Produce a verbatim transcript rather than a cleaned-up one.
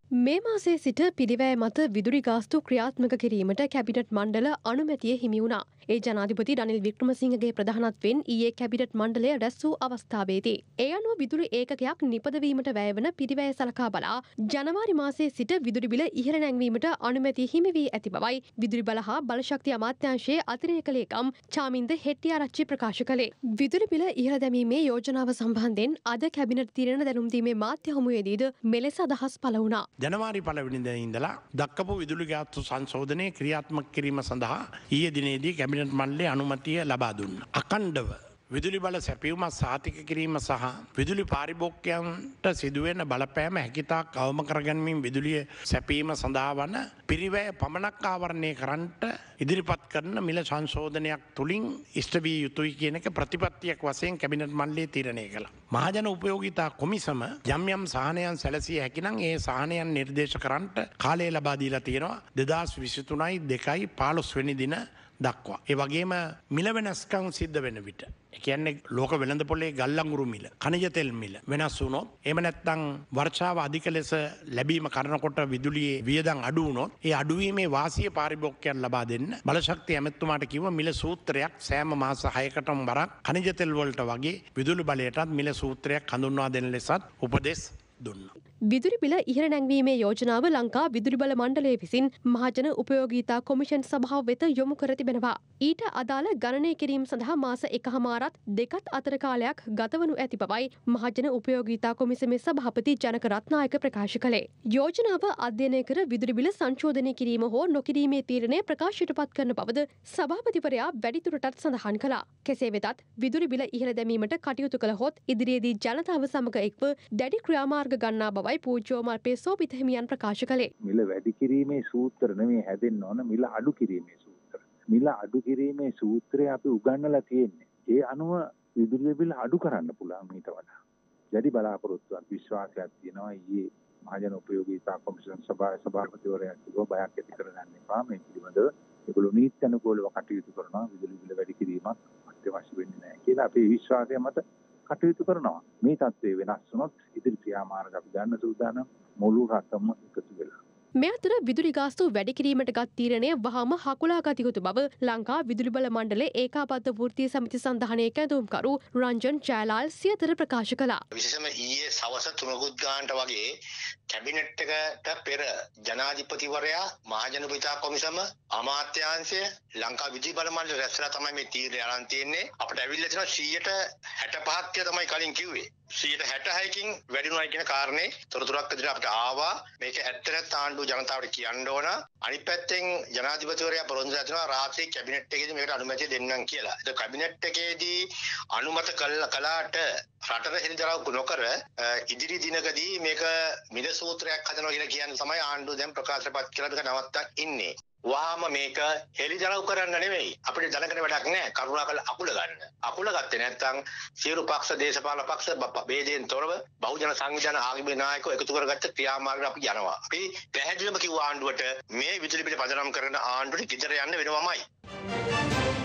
මේ මාසයේ සිට පිරිවැය මත විදුලි ගාස්තු ක්‍රියාත්මක කිරීමට කැබිනට් මණ්ඩල අනුමැතිය හිමි වුණා. ඒ ජනාධිපති රනිල් වික්‍රමසිංහගේ ප්‍රධානත්වයෙන් ඊයේ කැබිනට් මණ්ඩලය රැස් වූ අවස්ථාවේදී ඒ අනුව විදුලි ඒකකයක් නිපදවීමට වැයවන පිරිවැය සලකා බලා ජනවාරි මාසයේ සිට විදුලි බිල ඉහළ නැංවීමට අනුමැතිය හිමි වී ඇති බවයි විදුලි බල හා බලශක්ති අමාත්‍යාංශයේ අතිරේක ලේකම් චාමින්ද හෙට්ටිආරච්චි ප්‍රකාශ කළේ. විදුලි බිල ඉහළ දැමීමේ යෝජනාව සම්බන්ධයෙන් අද කැබිනට් තීරණ දැනුම් දීමේ මාධ්‍ය හමුවේදීද මෙලෙස අදහස් පළ වුණා. ජනවාරි පළවෙනිදා ඉඳලා දක්වපු විදුලි ගාස්තු සංශෝධනය ක්‍රියාත්මක කිරීම සඳහා ඊයේ දිනේදී කැබිනට් මණ්ඩලයේ අනුමැතිය ලබා දුන්නා. අඛණ්ඩව විදුලි බල සැපයුම සාතික කිරීම සහ විදුලි පාරිභෝගිකයන්ට සිදුවෙන බලපෑම හැකිතාක් අවම කරගැනීමෙන් විදුලිය සැපීම සඳහා වන පිරිවැය පමණක් ආවරණය කරන්නට ඉදිරිපත් කරන මිල සංශෝධනයක් තුලින් ඉෂ්ට විය යුතුයි කියන එක ප්‍රතිපත්තියක් වශයෙන් කැබිනට් මණ්ඩලය තීරණය කළා. මහජන උපයෝගීතා කොමිසම යම් යම් සහනයන් සැලසිය හැකි නම් ඒ සහනයන් නිර්දේශ කරන්නට කාලය ලබා දීලා තියෙනවා දෙදාස් විසිතුනයි දෙකයි පහළොස් වෙනි දින දක්වා. ඒ වගේම මිල වෙනස්කම් සිද්ධ වෙන විට ඒ කියන්නේ ලෝක වෙළඳ පොලේ ගල් අඟුරු මිල, ඛනිජ තෙල් මිල වෙනස් වුණොත්, එහෙම නැත්නම් වර්ෂාව අධික ලෙස ලැබීම කරනකොට විදුලියේ වියදම් අඩු වුණොත්, ඒ අඩුවීමේ වාසිය පාරිභෝගිකයන් ලබා දෙන්න බලශක්ති ඇමතුමාට කිව්ව මිල සූත්‍රයක් සෑම මාස හයකටම වරක් ඛනිජ තෙල් වලට වගේ විදුලි බලයටත් මිල සූත්‍රයක් හඳුන්වා දෙන ලෙසත් උපදෙස් දුන්නා. විදුලි බිල ඉහළ නැංවීමේ යෝජනාව ලංකා විදුලි බල මණ්ඩලය විසින් මහජන උපයෝගීතා කොමිෂන් සභාව වෙත යොමු කර තිබෙනවා. ඊට අදාළ ගණනය කිරීම සඳහා මාස එකහමාරත් දෙකත් අතර කාලයක් ගතවනු ඇති බවයි මහජන උපයෝගීතා කොමිසමේ සභාපති ජනක රත්නායක ප්‍රකාශ කළේ. යෝජනාව අධ්‍යයනය කර විදුලි බිල සංශෝධනය කිරීම හෝ නොකිරීමේ තීරණය ප්‍රකාශයට පත් කරන බවද සභාපතිවරයා වැඩිදුරටත් සඳහන් කළා. කෙසේ වෙතත් විදුලි බිල ඉහළ දැමීමට කටයුතු කළහොත් ඉදිරියේදී ජනතාව සමග එක්ව දැඩි ක්‍රියාමාර්ග ගන්නා බව පූජ්‍යෝමල්පේ සෝබිත හිමියන් ප්‍රකාශ කළේ. මිල වැඩි කිරීමේ සූත්‍ර නෙමෙයි හැදෙන්න ඕන, මිල අඩු කිරීමේ සූත්‍ර. මිල අඩු කිරීමේ සූත්‍රය අපි උගන්වලා තියෙන්නේ. ඒ අනුව විදුලි බිල අඩු කරන්න පුළුවන් මීට වඩා. ජඩි බලාපොරොත්තුවක් විශ්වාසයක් තියෙනවා. ඊයේ මහජන උපයෝගීතා කොමිෂන් සභාවේ සභාපතිවරයා කිව්වා බයක් ඇති කරගන්න එපා. මේ පිළිබඳව ඒගොල්ලෝ නීති අනුකූලව කටයුතු කරනවා. විදුලි බිල වැඩි කිරීමක් අත්‍යවශ්‍ය වෙන්නේ නැහැ කියලා අපේ විශ්වාසය මත කටයුතු කරනවා. මේ තත්ත්වය වෙනස් වුණොත් ඉදිරි ක්‍රියාමාර්ග අපි ගන්න සූදානම් මුළු රටම එකතු වෙලා. මේ අතර විදුලි ගාස්තු වැඩි කිරීමට ගත් තීරණය වහාම හකුලා ගත යුතු බව ලංකා විදුලි බල මණ්ඩලයේ ඒකාබද්ධ වෘත්තීය සමිති සංධානයේ කැඳවුම්කරු රංජන් ජයලාල් සියතර ප්‍රකාශ කළා. විශේෂයෙන්ම ඊයේ සවස තුනකුත් ගානට වගේ කැබිනට් එකට පෙර ජනාධිපතිවරයා මහජන උපයෝගීතා කොමිසම අමාත්‍යාංශය ලංකා විදුලි බල මණ්ඩලය රැස්ලා තමයි මේ තීරණය අරන් තියෙන්නේ. අපිට ඇවිල්ලා තියෙනවා සීයට හැටපහක් කියලා තමයි කලින් කිව්වේ. සීයට හැටහයකින් වැඩි වුණා කියන කාරණේ තොරතුරක් විදිහට අපිට ආවා. මේක ඇත්ත නැත්නම් ආණ්ඩුව ජනතාවට කියන්න ඕන. අනිත් පැත්තෙන් ජනාධිපතිවරයා පොරොන්දු දෙනවා රාත්‍රී කැබිනට් එකේදී මේකට අනුමැතිය දෙන්නම් කියලා. ඒක කැබිනට් එකේදී අනුමත කළාට රටට හෙළිදරව් නොකර ඉදිරි දිනකදී මේක මිල සූත්‍රයක් හදනවා කියලා කියන්නේ තමයි ආණ්ඩුව දැන් ප්‍රකාශපත් කියලා මේක නවත්තන් ඉන්නේ. වහාම මේක හෙළිදරව් කරන්න නෙමෙයි. අපිට දැනගෙන වැඩක් නැහැ. කරුණාකරලා අකුල ගන්න. අකුල ගත්තේ නැත්නම් සියලු පක්ෂ දේශපාලන පක්ෂ ભેදයෙන් තොරව බහුජන සංවිධාන ආගමික නායකයෝ එකතු කරගත්ත ක්‍රියාමාර්ගයට අපි යනවා. අපි පැහැදිලිවම කිව්ව ආණ්ඩුවට මේ විදුලි බිල පදනම් කරන ආණ්ඩුවට ගෙදර යන්න වෙනවමයි.